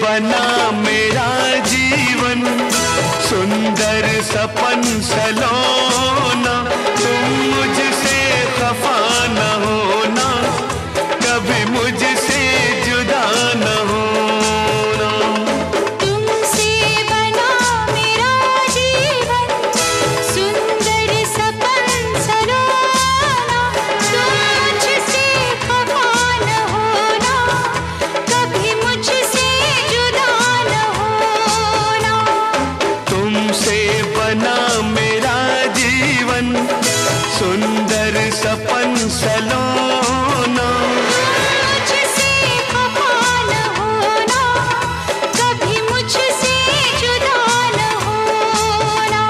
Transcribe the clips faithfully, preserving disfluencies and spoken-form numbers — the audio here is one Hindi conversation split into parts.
बना मेरा जीवन, सुंदर सपन सलोना। तुम मुझसे खफा न होना, कभी मुझसे जुदा न होना। तुमसे बना मेरा जीवन, सुंदर सपन सलोना। तुम मुझसे खफा न होना, कभी मुझसे जुदा न होना। तुमसे बना मेरा जीवन, सुंदर सपन सलोना। मुझसे खफा न होना, कभी मुझसे जुदा न होना।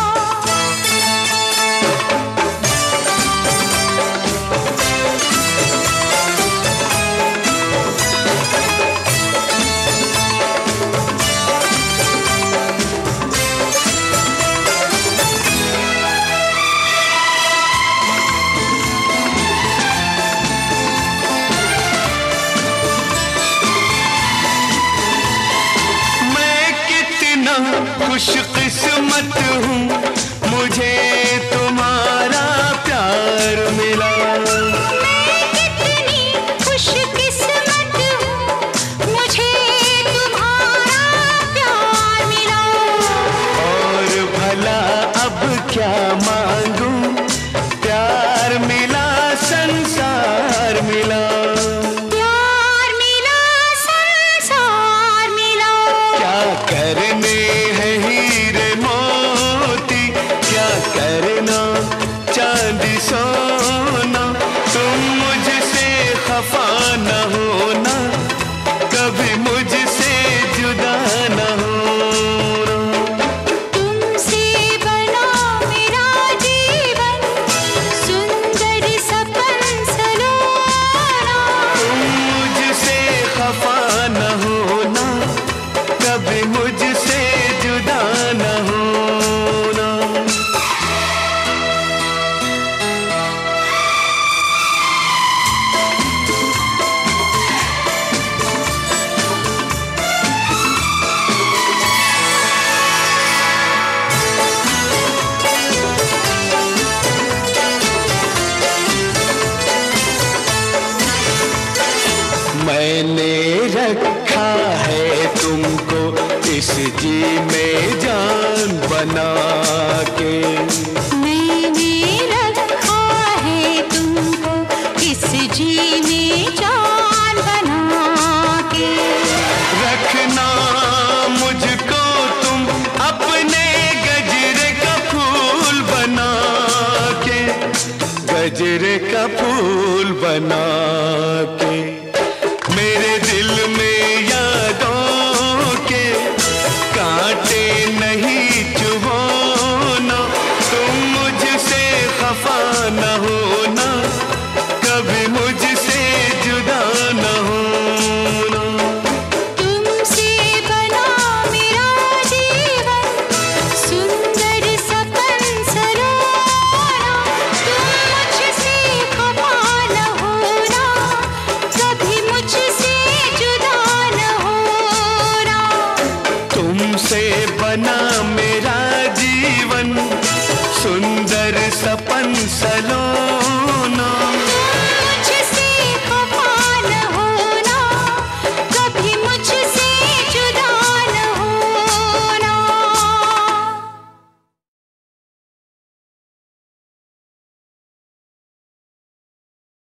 खुशकिस्मत हूँ, मुझे तुम्हारा प्यार मिला। मैं कितनी खुशकिस्मत हूँ, मुझे तुम्हारा प्यार मिला। और भला अब क्या मांगूं, प्यार मिला संसार मिला। प्यार मिला संसार मिला। क्या करने हैं हीरे मोती, क्या करना चांदी सोना। तुम मुझसे खफा न होना, कभी मुझसे जुदा न होना। तुमसे बना मेरा जीवन, सुंदर सपन सलोना। तुम मुझसे खफा न होना, कभी मुझसे जुदा न होना। मैंने रखा है तुमको इस जी में जान बना के। मैंने रखा है तुमको इस जी में जान बना के। रखना मुझको तुम अपने गजरे का फूल बना के, गजरे का फूल बना के। मेरे दिल में यादों के कांटे नहीं चुभोना। तुम मुझसे खफा न होना, कभी मुझसे जुदा न होना। तुमसे बना मेरा जीवन, सुंदर सपन सलोना। तुम मुझसे खफा न होना, कभी मुझसे जुदा न होना। तुमसे बना मेरा जीवन, सुंदर सपन सलो